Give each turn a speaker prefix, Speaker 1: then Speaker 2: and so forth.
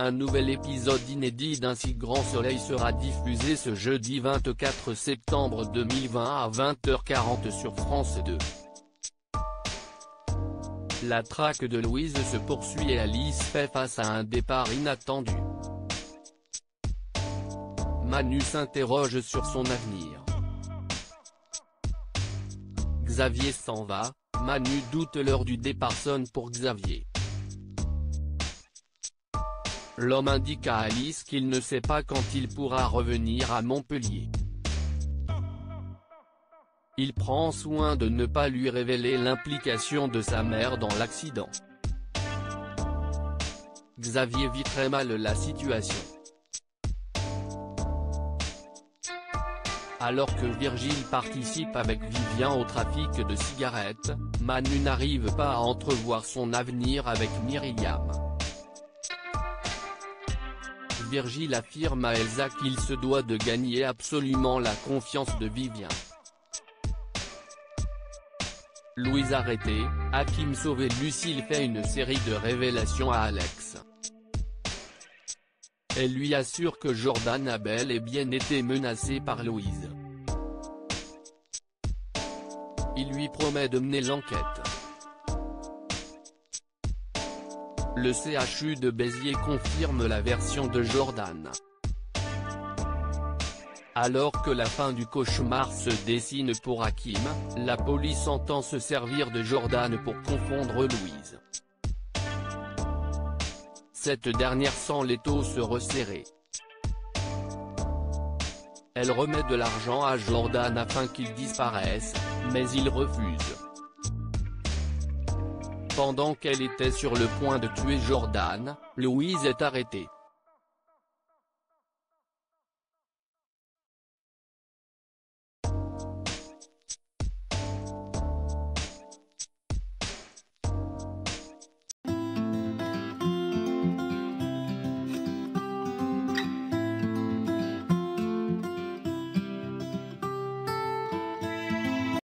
Speaker 1: Un nouvel épisode inédit d'Un si grand soleil sera diffusé ce jeudi 24 septembre 2020 à 20h40 sur France 2. La traque de Louise se poursuit et Alice fait face à un départ inattendu. Manu s'interroge sur son avenir. Xavier s'en va, Manu doute l'heure du départ sonne pour Xavier. L'homme indique à Alice qu'il ne sait pas quand il pourra revenir à Montpellier. Il prend soin de ne pas lui révéler l'implication de sa mère dans l'accident. Xavier vit très mal la situation. Alors que Virgile participe avec Vivien au trafic de cigarettes, Manu n'arrive pas à entrevoir son avenir avec Myriam. Virgile affirme à Elsa qu'il se doit de gagner absolument la confiance de Vivien. Louise arrêtée, Hakim sauvé, Lucille fait une série de révélations à Alex. Elle lui assure que Jordan a bel et bien été menacé par Louise. Il lui promet de mener l'enquête. Le CHU de Béziers confirme la version de Jordan. Alors que la fin du cauchemar se dessine pour Hakim, la police entend se servir de Jordan pour confondre Louise. Cette dernière sent l'étau se resserrer. Elle remet de l'argent à Jordan afin qu'il disparaisse, mais il refuse. Pendant qu'elle était sur le point de tuer Jordan, Louise est arrêtée.